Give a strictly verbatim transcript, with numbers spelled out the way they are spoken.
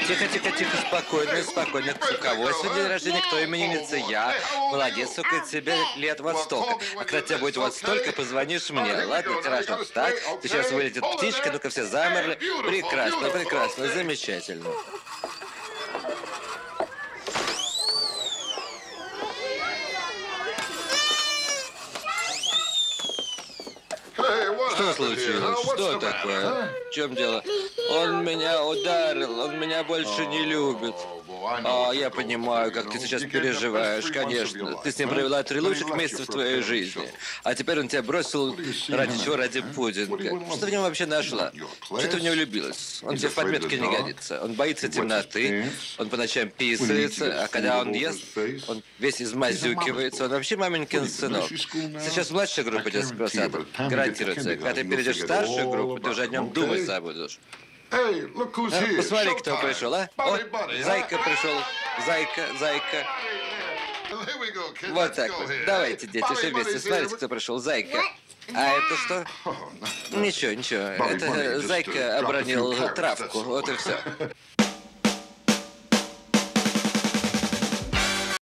Тихо, тихо, тихо, спокойно, спокойно. У кого сегодня день рождения, кто именинница? Я. Молодец, сука, тебе лет вот столько. А когда тебе будет вот столько, позвонишь мне. Ладно, хорошо. Так, сейчас вылетит птичка, ну-ка все замерли. Прекрасно, прекрасно, замечательно. Что случилось? Что такое? В чем дело? Он меня ударил, он меня больше не любит. А, я понимаю, как ты сейчас переживаешь, конечно. Ты с ним провела три лучших месяца в твоей жизни. А теперь он тебя бросил ради чего? Ради пудинга. Что ты в нем вообще нашла? Что ты в него влюбилась? Он тебе в подметке не годится. Он боится темноты, он по ночам писается, а когда он ест, он весь измазюкивается. Он вообще маменькин сынок. Сейчас младшая группа идет с просадом. Гарантируется. Когда ты перейдешь в старшую группу, ты уже о нем думать забудешь. Посмотри, кто пришел, а? О, Зайка пришел. Зайка, Зайка. Вот так вот. Давайте, дети, все вместе. Смотрите, кто пришел. Зайка. А это что? Ничего, ничего. Это Зайка обронил травку. Вот и все.